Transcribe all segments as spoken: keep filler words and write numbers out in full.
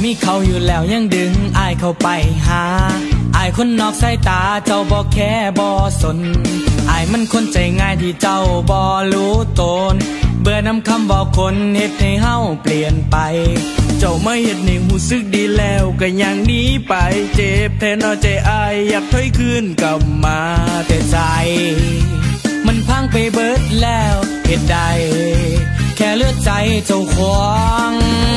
มีเขาอยู่แล้วยังดึงอายเข้าไปหาอายคนนอกสายตาเจ้าบ่แค่บ่สนอายมันคนใจง่ายที่เจ้าบ่รู้ตนเบื่อน้ำคำบอกคนเฮ็ดให้เฮาเปลี่ยนไปเจ้าไม่เฮ็ดให้หูสึกดีแล้วก็ยังหนีไปเจ็บแทนเอาใจอายอยากถอยคืนกลับมาแต่ใจมันพังไปเบิดแล้วเฮ็ดได้แค่เลือดใจเจ้าของ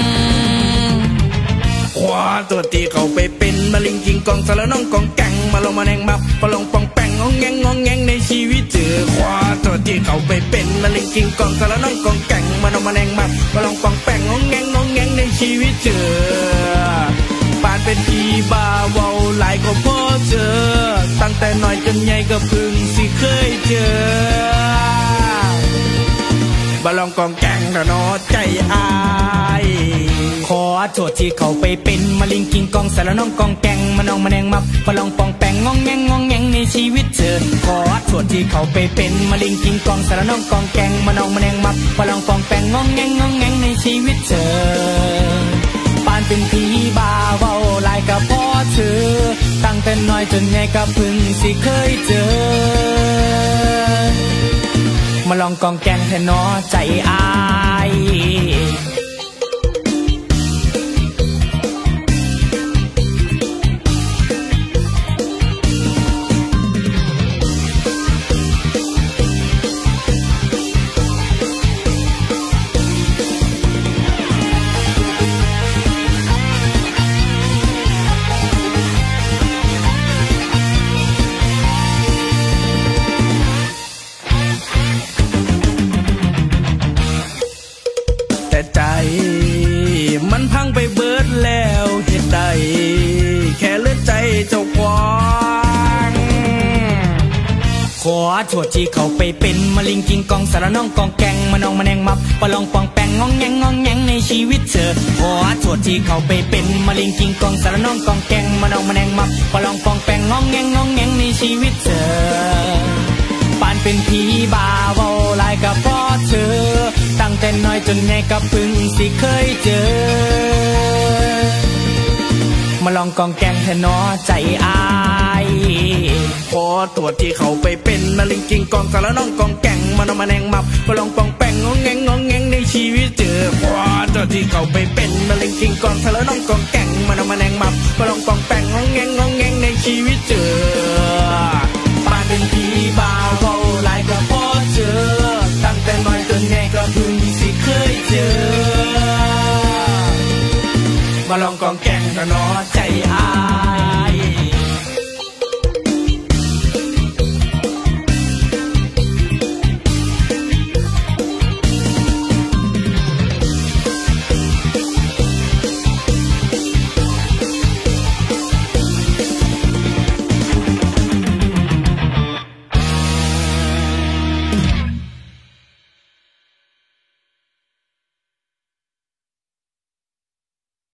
ขวาตัวตีเขาไปเป็นมะลิงกิงกองสารน้องกองแกงมาลงมาแนงมับปลองปองแปงงองแงงงองแงงในชีวิตเจอขวาตัวตีเขาไปเป็นมะลิงกิงกองสารน้องกองแกงมาลงมาแนงมับปลองปองแปงงองแงงงองแงงในชีวิตเจอปานเป็นพี่บ้าเว้าหลายก็พอเจอตั้งแต่น้อยจนใหญ่ก็พึ่งสิเคยเจอบาลองกองแกงระนอใจอายขอโทษที่เขาไปเป็นมะลิงกิงกองสารน้องกองแกงมาน้องมาแนงมับบาลองปองแปงงองแงงงองแงงในชีวิตเธอขอโทษที่เขาไปเป็นมะลิงกิงกองสารน้องกองแกงมาน้องมาแนงมับบาลองปองแปงงองแงงงองแงงในชีวิตเธอปานเป็นพี่บ้าเว้าหลายกับพ่อเธอตั้งแต่น้อยจนใหญ่ก็พึ่งสิเคยเจอมาลองกองแกงแทนน้อใจอายแต่ใจมันพังไปเบิดแล้วเหตุใดแค่เลือดใจเจ้าของขอโทษที่เขาไปเป็นมะลิงกิงกองสารน้องกองแกงมาน้องมาแนงมับปลองปองแปงงองแงงงองแงงในชีวิตเธอขอโทษที่เขาไปเป็นมะลิงกิงกองสารน้องกองแกงมาน้องมาแนงมับปลองปองแปงงองแงงงองแงงในชีวิตเธอปานเป็นพี่บ้าเว้าหลายกับพ่อเธอตั้งแต่น้อยจนใหญ่ก็พึ่งสิเคยเจอมาลองกองแกงแทนน้อใจอายพอตัวที่เขาไปเป็นมะลิงกิงกองสารน้องกองแกงมาน้องมาแนงมับมาลองปองแปงงองแงงงองแงงในชีวิตเจอพอตัวที่เขาไปเป็นมะลิงกิงกองสารน้องกองแกงมาน้องมาแนงมับมาลองปอง